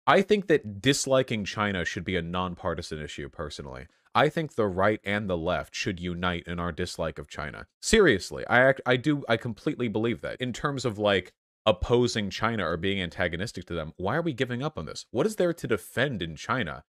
I think that disliking China should be a nonpartisan issue, personally. I think the right and the left should unite in our dislike of China. Seriously, I completely believe that. In terms of like opposing China or being antagonistic to them, why are we giving up on this? What is there to defend in China